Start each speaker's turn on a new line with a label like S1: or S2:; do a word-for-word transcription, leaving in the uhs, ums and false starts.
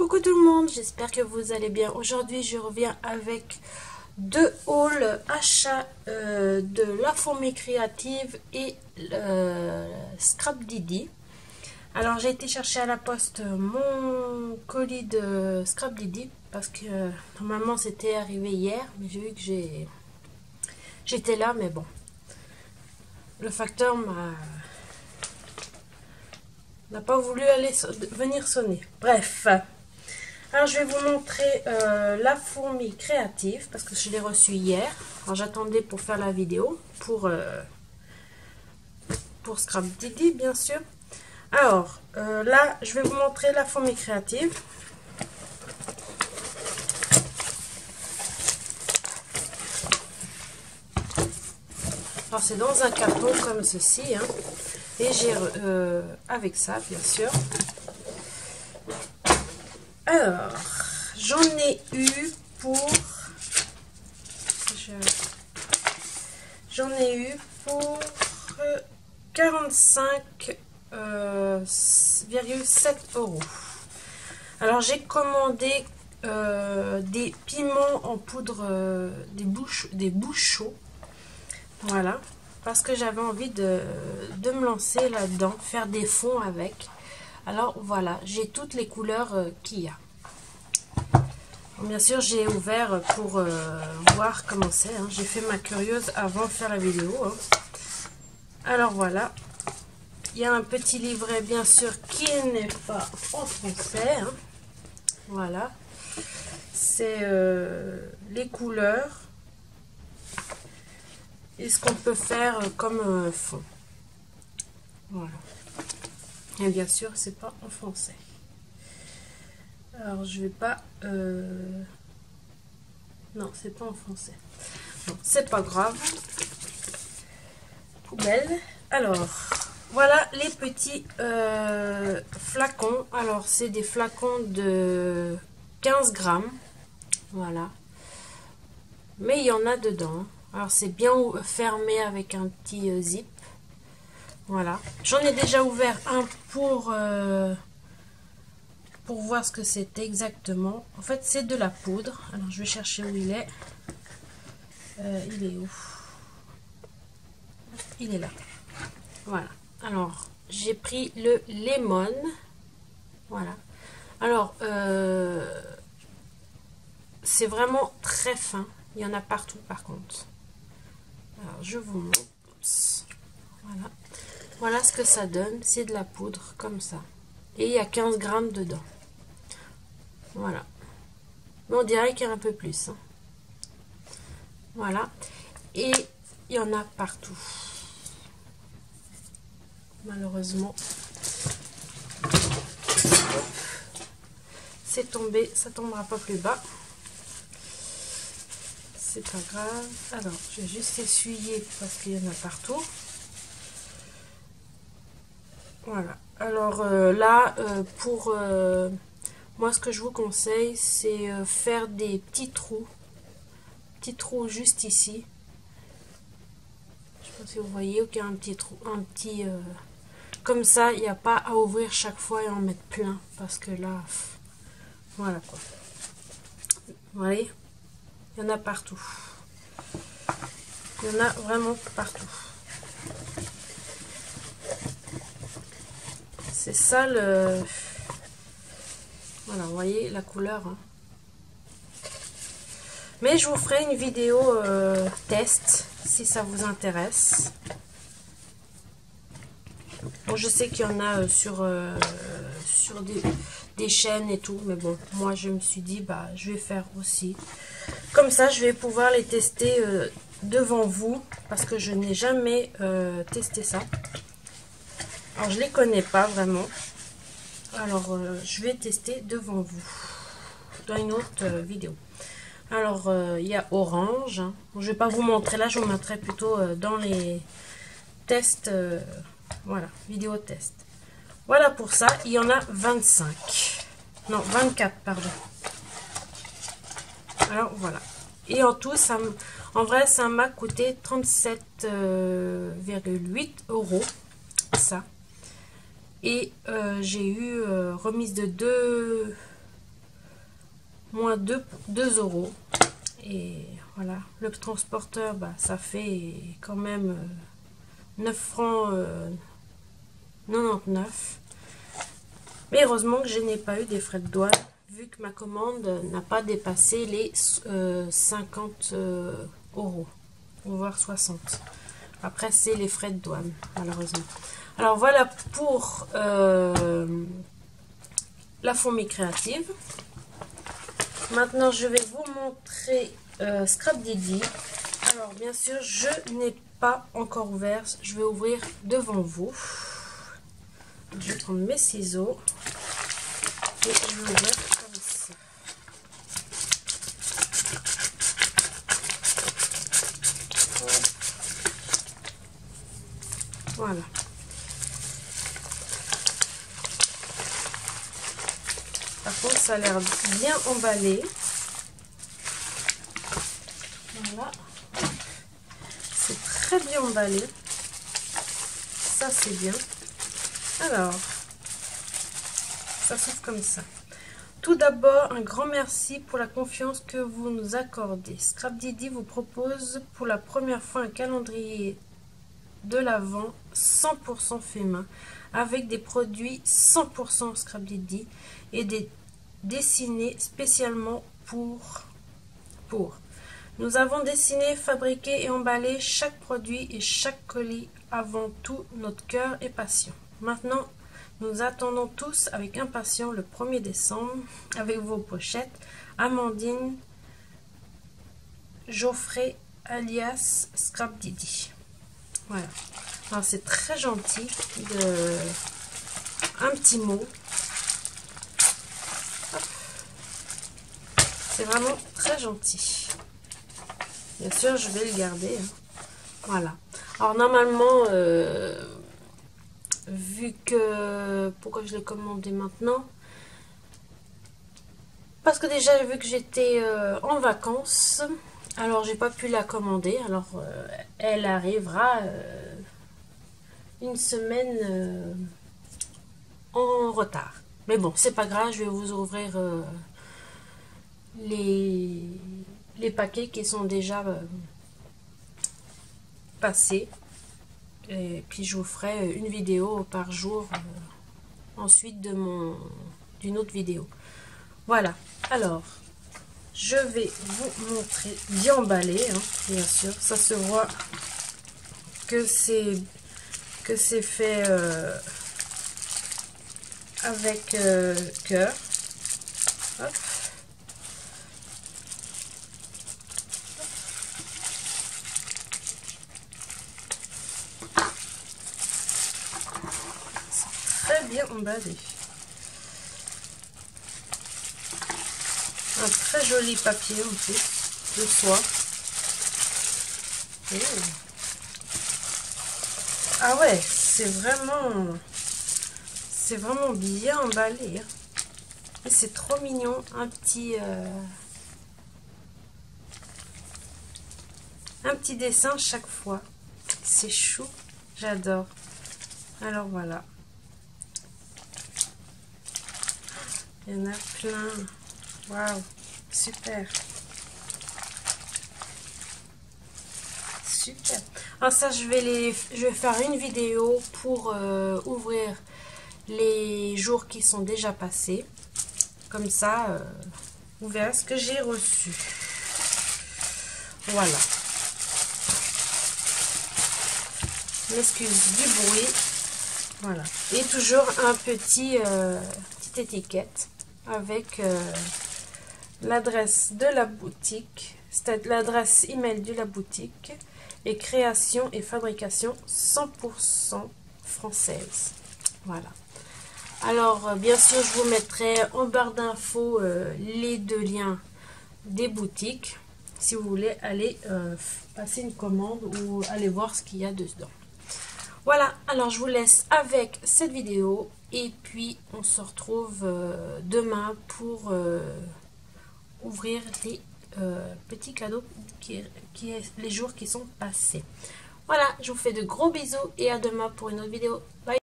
S1: Coucou tout le monde, j'espère que vous allez bien. Aujourd'hui je reviens avec deux hauls achats euh, de La Fourmi Créative et euh, Scrap Didi. Alors j'ai été chercher à la poste mon colis de Scrap Didi parce que euh, normalement c'était arrivé hier, mais j'ai vu que j'ai j'étais là, mais bon, le facteur m'a n'a pas voulu aller so venir sonner. Bref. Alors je vais vous montrer euh, La Fourmi Créative parce que je l'ai reçue hier. Alors j'attendais pour faire la vidéo pour, euh, pour Scrap Didi bien sûr. Alors euh, là je vais vous montrer La Fourmi Créative. Alors c'est dans un carton comme ceci hein. Et j'ai euh, avec ça bien sûr. Alors, j'en ai eu pour... J'en ai eu pour quarante-cinq virgule sept euros. Alors, j'ai commandé euh, des piments en poudre, euh, des, bouches, des bouchons. Voilà, parce que j'avais envie de, de me lancer là-dedans, faire des fonds avec. Alors voilà, j'ai toutes les couleurs euh, qu'il y a. Bien sûr, j'ai ouvert pour euh, voir comment c'est. Hein. J'ai fait ma curieuse avant de faire la vidéo. Hein. Alors voilà, il y a un petit livret bien sûr qui n'est pas en français. Hein. Voilà, c'est euh, les couleurs et ce qu'on peut faire comme euh, fond. Voilà. Et bien sûr, c'est pas en français. Alors, je vais pas... Euh... Non, c'est pas en français. Bon, c'est pas grave. Poubelle. Alors, voilà les petits euh, flacons. Alors, c'est des flacons de quinze grammes. Voilà. Mais il y en a dedans. Alors, c'est bien fermé avec un petit euh, zip. Voilà, j'en ai déjà ouvert un pour, euh, pour voir ce que c'était exactement. En fait, c'est de la poudre. Alors, je vais chercher où il est. Euh, il est où? Il est là. Voilà. Alors, j'ai pris le lemon. Voilà. Alors, euh, c'est vraiment très fin. Il y en a partout, par contre. Alors, je vous montre. Voilà. Voilà ce que ça donne, c'est de la poudre comme ça. Et il y a quinze grammes dedans. Voilà. Mais on dirait qu'il y a un peu plus. Hein. Voilà. Et il y en a partout. Malheureusement. C'est tombé, ça tombera pas plus bas. C'est pas grave. Alors, je vais juste essuyer parce qu'il y en a partout. Voilà, alors euh, là, euh, pour euh, moi, ce que je vous conseille, c'est euh, faire des petits trous. Petits trous juste ici. Je ne sais pas si vous voyez, qu'il y a un petit trou, un petit... Euh, comme ça, il n'y a pas à ouvrir chaque fois et en mettre plein. Parce que là, voilà quoi. Vous voyez, il y en a partout. Il y en a vraiment partout. C'est ça le... Voilà, vous voyez la couleur. Hein. Mais je vous ferai une vidéo euh, test si ça vous intéresse. Bon, je sais qu'il y en a euh, sur, euh, sur des, des chaînes et tout. Mais bon, moi je me suis dit, bah je vais faire aussi. Comme ça, je vais pouvoir les tester euh, devant vous. Parce que je n'ai jamais euh, testé ça. Alors, je ne les connais pas vraiment. Alors, euh, je vais tester devant vous. Dans une autre euh, vidéo. Alors, euh, il y a orange. Hein. Bon, je ne vais pas vous montrer. Là, je vous montrerai plutôt euh, dans les tests. Euh, voilà, vidéo test. Voilà pour ça. Il y en a vingt-cinq. Non, vingt-quatre, pardon. Alors, voilà. Et en tout, ça en vrai, ça m'a coûté trente-sept virgule huit euros. Ça. Et euh, j'ai eu euh, remise de deux moins deux euros. Et voilà, le transporteur, bah, ça fait quand même neuf francs quatre-vingt-dix-neuf. Mais heureusement que je n'ai pas eu des frais de douane, vu que ma commande n'a pas dépassé les euh, cinquante euros, voire soixante. Après, c'est les frais de douane, malheureusement. Alors voilà pour euh, la fourmi créative. Maintenant, je vais vous montrer euh, Scrapdiddy. Alors, bien sûr, je n'ai pas encore ouvert. Je vais ouvrir devant vous. Je vais prendre mes ciseaux et je vais ouvrir comme ça. Voilà. Par contre, ça a l'air bien emballé. Voilà. C'est très bien emballé. Ça, c'est bien. Alors, ça s'ouvre comme ça. Tout d'abord, un grand merci pour la confiance que vous nous accordez. Scrapdiddy vous propose pour la première fois un calendrier de l'Avent cent pour cent fait main avec des produits cent pour cent Scrapdiddy et des dessinés spécialement pour pour. Nous avons dessiné, fabriqué et emballé chaque produit et chaque colis avant tout notre cœur et passion. Maintenant, nous attendons tous avec impatience le premier décembre avec vos pochettes Amandine Geoffrey alias Scrapdiddy. Voilà. Alors c'est très gentil de un petit mot. C'est vraiment très gentil. Bien sûr, je vais le garder. Hein. Voilà. Alors normalement, euh, vu que... Pourquoi je l'ai commandé maintenant? Parce que déjà, vu que j'étais euh, en vacances, alors j'ai pas pu la commander. Alors, euh, elle arrivera euh, une semaine euh, en retard. Mais bon, c'est pas grave, je vais vous ouvrir euh, les, les paquets qui sont déjà euh, passés. Et puis je vous ferai une vidéo par jour euh, ensuite de mon d'une autre vidéo. Voilà, alors je vais vous montrer bien emballé, hein, bien sûr, ça se voit que c'est que c'est fait euh, avec euh, cœur. Hop. Très bien emballé. Un très joli papier en plus de soie. Oh. Ah ouais, c'est vraiment c'est vraiment bien emballé. Hein. Et c'est trop mignon, un petit euh, un petit dessin chaque fois. C'est chou, j'adore. Alors voilà. Il y en a plein. Waouh, super. Super. Alors ça, je vais les, je vais faire une vidéo pour euh, ouvrir les jours qui sont déjà passés. Comme ça, euh, vous verrez ce que j'ai reçu. Voilà. Je m'excuse du bruit. Voilà. Et toujours un petit, euh, petite étiquette avec euh, l'adresse de la boutique, c'est l'adresse email de la boutique et création et fabrication cent pour cent française. Voilà. Alors, euh, bien sûr, je vous mettrai en barre d'infos euh, les deux liens des boutiques si vous voulez aller euh, passer une commande ou aller voir ce qu'il y a dedans. Voilà, alors je vous laisse avec cette vidéo et puis on se retrouve euh, demain pour euh, ouvrir les euh, petits cadeaux qui, qui les jours qui sont passés. Voilà, je vous fais de gros bisous et à demain pour une autre vidéo. Bye!